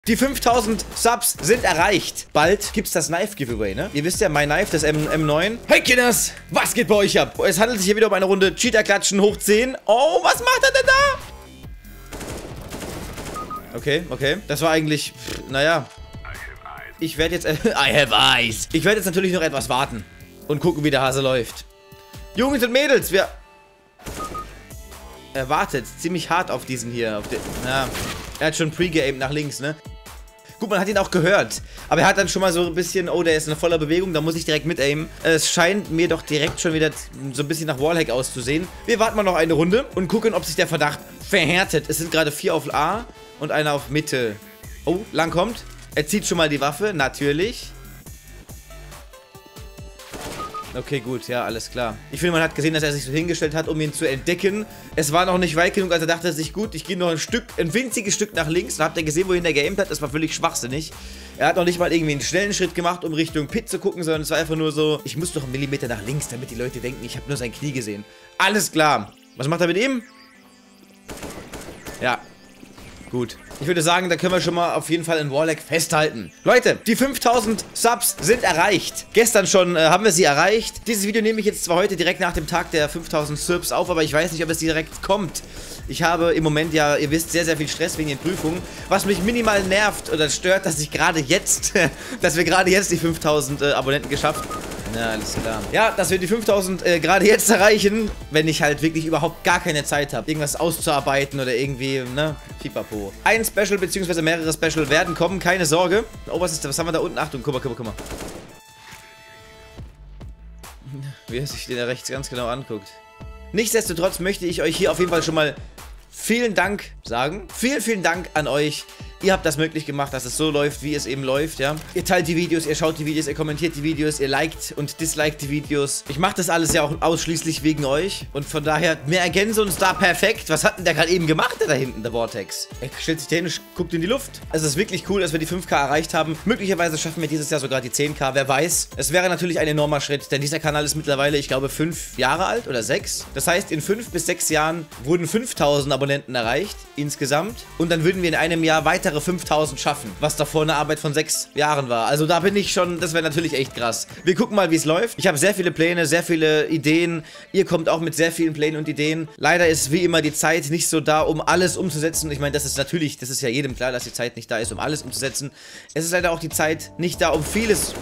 Die 5000 Subs sind erreicht. Bald gibt's das Knife-Giveaway, ne? Ihr wisst ja, mein Knife, das M9. Hey Kinders, was geht bei euch ab? Es handelt sich hier wieder um eine Runde Cheater-Klatschen hoch 10. Oh, was macht er denn da? Okay, okay. Das war eigentlich, naja. Ich werde jetzt, I have eyes. Ich werde jetzt natürlich noch etwas warten und gucken, wie der Hase läuft. Jungs und Mädels, er wartet ziemlich hart auf diesen hier. Auf den, ja. Er hat schon pre-gamed nach links, ne? Gut, man hat ihn auch gehört. Aber er hat dann schon mal so ein bisschen, oh, der ist in voller Bewegung, da muss ich direkt mit-aimen. Es scheint mir doch direkt schon wieder so ein bisschen nach Wallhack auszusehen. Wir warten mal noch eine Runde und gucken, ob sich der Verdacht verhärtet. Es sind gerade 4 auf A und einer auf Mitte. Oh, lang kommt. Er zieht schon mal die Waffe, natürlich. Okay, gut, ja, alles klar. Ich finde, man hat gesehen, dass er sich so hingestellt hat, um ihn zu entdecken. Es war noch nicht weit genug, als er dachte sich, gut, ich gehe noch ein winziges Stück nach links. Dann habt ihr gesehen, wohin er geaimt hat. Das war völlig schwachsinnig. Er hat noch nicht mal irgendwie einen schnellen Schritt gemacht, um Richtung Pit zu gucken, sondern es war einfach nur so, ich muss doch einen Millimeter nach links, damit die Leute denken, ich habe nur sein Knie gesehen. Alles klar. Was macht er mit ihm? Ja. Gut. Ich würde sagen, da können wir schon mal auf jeden Fall in Wallhack festhalten. Leute, die 5000 Subs sind erreicht. Gestern schon haben wir sie erreicht. Dieses Video nehme ich jetzt zwar heute direkt nach dem Tag der 5000 Subs auf, aber ich weiß nicht, ob es direkt kommt. Ich habe im Moment ja, ihr wisst, sehr, sehr viel Stress wegen den Prüfungen. Was mich minimal nervt oder stört, dass wir gerade jetzt die 5000 Abonnenten geschafft haben. Ja, alles klar. Ja, dass wir die 5000 gerade jetzt erreichen, wenn ich halt wirklich überhaupt gar keine Zeit habe, irgendwas auszuarbeiten oder irgendwie, ne, pipapo. Ein Special bzw. mehrere Special werden kommen, keine Sorge. Oh, was haben wir da unten? Achtung, guck mal. Wie er sich den da rechts ganz genau anguckt. Nichtsdestotrotz möchte ich euch hier auf jeden Fall schon mal vielen Dank sagen. Vielen Dank an euch. Ihr habt das möglich gemacht, dass es so läuft, wie es eben läuft, ja. Ihr teilt die Videos, ihr schaut die Videos, ihr kommentiert die Videos, ihr liked und disliked die Videos. Ich mache das alles ja auch ausschließlich wegen euch. Und von daher, wir ergänzen uns da perfekt. Was hat denn der gerade eben gemacht, der da hinten, der Vortex? Er stellt sich dahin und guckt in die Luft. Es ist wirklich cool, dass wir die 5K erreicht haben. Möglicherweise schaffen wir dieses Jahr sogar die 10K, wer weiß. Es wäre natürlich ein enormer Schritt, denn dieser Kanal ist mittlerweile, ich glaube, 5 Jahre alt oder 6. Das heißt, in 5 bis 6 Jahren wurden 5000 Abonnenten erreicht, insgesamt. Und dann würden wir in einem Jahr weitere 5000 schaffen, was davor eine Arbeit von 6 Jahren war. Also da bin ich schon, das wäre natürlich echt krass. Wir gucken mal, wie es läuft. Ich habe sehr viele Pläne, sehr viele Ideen. Ihr kommt auch mit sehr vielen Plänen und Ideen. Leider ist wie immer die Zeit nicht so da, um alles umzusetzen. Ich meine, das ist natürlich, das ist ja jedem klar, dass die Zeit nicht da ist, um alles umzusetzen. Es ist leider auch die Zeit nicht da, um vieles.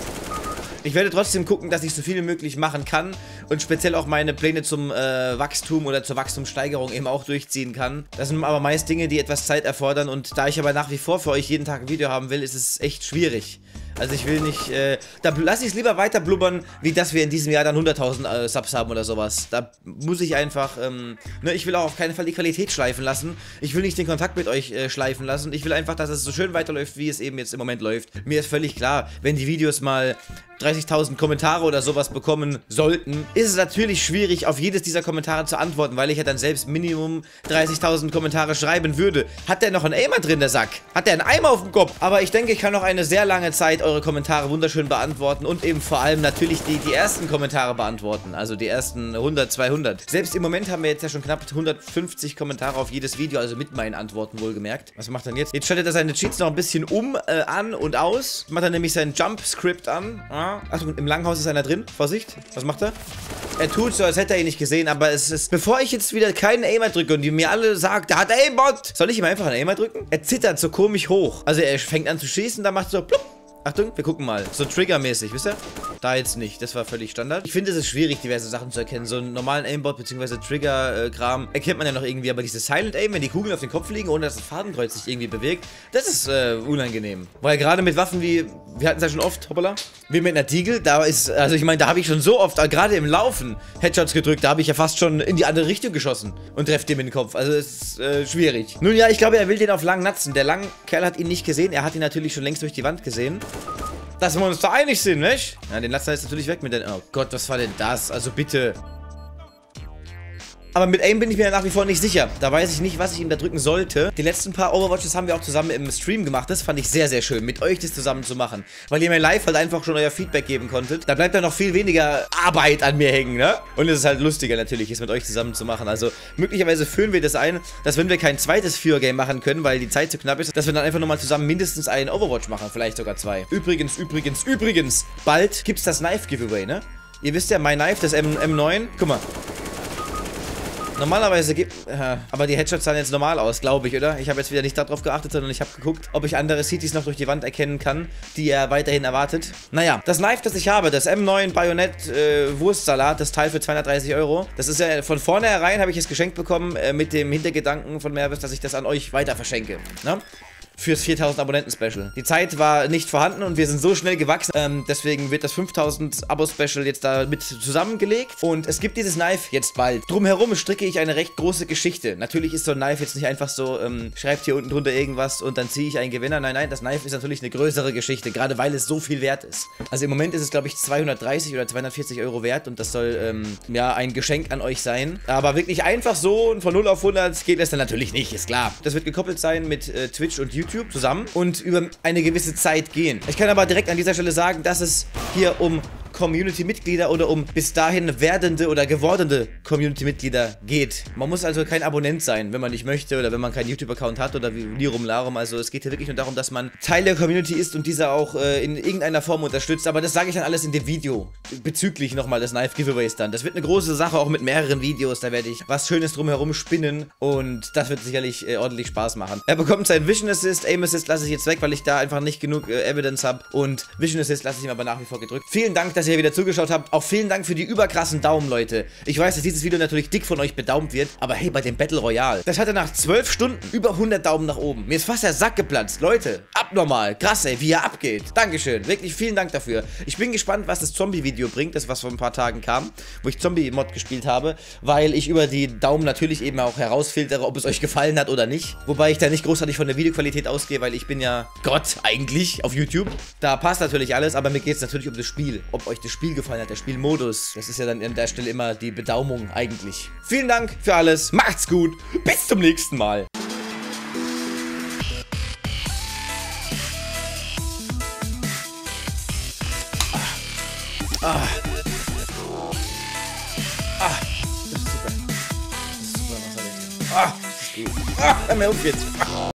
Ich werde trotzdem gucken, dass ich so viel wie möglich machen kann und speziell auch meine Pläne zum Wachstum oder zur Wachstumssteigerung eben auch durchziehen kann. Das sind aber meist Dinge, die etwas Zeit erfordern und da ich aber nach wie vor für euch jeden Tag ein Video haben will, ist es echt schwierig. Also ich will nicht, da lasse ich es lieber weiter blubbern, wie dass wir in diesem Jahr dann 100.000 Subs haben oder sowas. Da muss ich einfach, ne, ich will auch auf keinen Fall die Qualität schleifen lassen. Ich will nicht den Kontakt mit euch schleifen lassen. Ich will einfach, dass es so schön weiterläuft, wie es eben jetzt im Moment läuft. Mir ist völlig klar, wenn die Videos mal 30.000 Kommentare oder sowas bekommen sollten, ist es natürlich schwierig, auf jedes dieser Kommentare zu antworten, weil ich ja dann selbst Minimum 30.000 Kommentare schreiben würde. Hat der noch einen Aimer drin, der Sack? Hat der einen Eimer auf dem Kopf? Aber ich denke, ich kann noch eine sehr lange Zeit eure Kommentare wunderschön beantworten und eben vor allem natürlich die ersten Kommentare beantworten, also die ersten 100, 200. Selbst im Moment haben wir jetzt ja schon knapp 150 Kommentare auf jedes Video, also mit meinen Antworten wohlgemerkt. Was macht er denn jetzt? Jetzt schaltet er seine Cheats noch ein bisschen an und aus. Macht er nämlich sein Jump-Script an. Achtung, im Langhaus ist einer drin. Vorsicht. Was macht er? Er tut so, als hätte er ihn nicht gesehen, aber es ist... Bevor ich jetzt wieder keinen Aimer drücke und die mir alle sagt, der hat Aimbot, soll ich ihm einfach einen Aimer drücken? Er zittert so komisch hoch. Also er fängt an zu schießen, dann macht er so plupp. Achtung, wir gucken mal. So triggermäßig, wisst ihr? Da jetzt nicht, das war völlig Standard. Ich finde, es ist schwierig, diverse Sachen zu erkennen. So einen normalen Aimbot bzw. Trigger-Kram erkennt man ja noch irgendwie. Aber dieses Silent Aim, wenn die Kugeln auf den Kopf liegen, ohne dass das Fadenkreuz sich irgendwie bewegt, das ist unangenehm. Weil gerade mit Waffen wie, wir hatten es ja schon oft, hoppala, wie mit einer Deagle, da ist, also ich meine, da habe ich schon so oft, gerade im Laufen, Headshots gedrückt, da habe ich ja fast schon in die andere Richtung geschossen und treffe dem in den Kopf. Also es ist schwierig. Nun ja, ich glaube, er will den auf lang natzen. Der lange Kerl hat ihn nicht gesehen, er hat ihn natürlich schon längst durch die Wand gesehen. Dass wir uns da einig sind, nicht? Ja, den lassen wir jetzt natürlich weg mit den... Oh Gott, was war denn das? Also bitte. Aber mit Aim bin ich mir nach wie vor nicht sicher. Da weiß ich nicht, was ich ihm da drücken sollte. Die letzten paar Overwatches haben wir auch zusammen im Stream gemacht. Das fand ich sehr, sehr schön, mit euch das zusammen zu machen. Weil ihr mir live halt einfach schon euer Feedback geben konntet. Da bleibt dann noch viel weniger Arbeit an mir hängen, ne? Und es ist halt lustiger natürlich, es mit euch zusammen zu machen. Also möglicherweise führen wir das ein, dass wenn wir kein zweites Vierer-Game machen können, weil die Zeit zu knapp ist, dass wir dann einfach nochmal zusammen mindestens einen Overwatch machen. Vielleicht sogar 2. Übrigens, bald gibt's das Knife-Giveaway, ne? Ihr wisst ja, mein Knife, das M9. Guck mal. Normalerweise gibt... aber die Headshots sahen jetzt normal aus, glaube ich, oder? Ich habe jetzt wieder nicht darauf geachtet, sondern ich habe geguckt, ob ich andere Cities noch durch die Wand erkennen kann, die er weiterhin erwartet. Naja, das Knife, das ich habe, das M9 Bajonett Wurstsalat, das Teil für 230 €. Das ist ja von vornherein, habe ich es geschenkt bekommen, mit dem Hintergedanken von Mervis, dass ich das an euch weiter verschenke. Ne? Fürs 4000 Abonnenten-Special. Die Zeit war nicht vorhanden und wir sind so schnell gewachsen. Deswegen wird das 5000 Abo-Special jetzt da mit zusammengelegt. Und es gibt dieses Knife jetzt bald. Drumherum stricke ich eine recht große Geschichte. Natürlich ist so ein Knife jetzt nicht einfach so, schreibt hier unten drunter irgendwas und dann ziehe ich einen Gewinner. Nein, nein, das Knife ist natürlich eine größere Geschichte, gerade weil es so viel wert ist. Also im Moment ist es, glaube ich, 230 oder 240 € wert und das soll, ja, ein Geschenk an euch sein. Aber wirklich einfach so und von 0 auf 100 geht es dann natürlich nicht, ist klar. Das wird gekoppelt sein mit Twitch und YouTube zusammen und über eine gewisse Zeit gehen. Ich kann aber direkt an dieser Stelle sagen, dass es hier um Community-Mitglieder oder um bis dahin werdende oder gewordene Community-Mitglieder geht. Man muss also kein Abonnent sein, wenn man nicht möchte oder wenn man keinen YouTube-Account hat oder wie Lirum Larum. Also es geht hier wirklich nur darum, dass man Teil der Community ist und diese auch in irgendeiner Form unterstützt. Aber das sage ich dann alles in dem Video bezüglich nochmal des Knife-Giveaways dann. Das wird eine große Sache, auch mit mehreren Videos. Da werde ich was Schönes drumherum spinnen und das wird sicherlich ordentlich Spaß machen. Er bekommt seinen Vision Assist, Aim Assist lasse ich jetzt weg, weil ich da einfach nicht genug Evidence habe und Vision Assist lasse ich ihm aber nach wie vor gedrückt. Vielen Dank, dass ihr wieder zugeschaut habt. Auch vielen Dank für die überkrassen Daumen, Leute. Ich weiß, dass dieses Video natürlich dick von euch bedaumt wird, aber hey, bei dem Battle Royale, das hatte nach 12 Stunden über 100 Daumen nach oben. Mir ist fast der Sack geplatzt. Leute, abnormal. Krass, ey, wie er abgeht. Dankeschön. Wirklich vielen Dank dafür. Ich bin gespannt, was das Zombie-Video bringt, das was vor ein paar Tagen kam, wo ich Zombie-Mod gespielt habe, weil ich über die Daumen natürlich eben auch herausfiltere, ob es euch gefallen hat oder nicht. Wobei ich da nicht großartig von der Videoqualität ausgehe, weil ich bin ja Gott eigentlich auf YouTube. Da passt natürlich alles, aber mir geht es natürlich um das Spiel. Ob euch das Spiel gefallen hat, der Spielmodus. Das ist ja dann an der Stelle immer die Bedaumung eigentlich. Vielen Dank für alles. Macht's gut. Bis zum nächsten Mal. Das ist super. Das ist super, was er denkt. Das ist gut. Hör mir auf jetzt.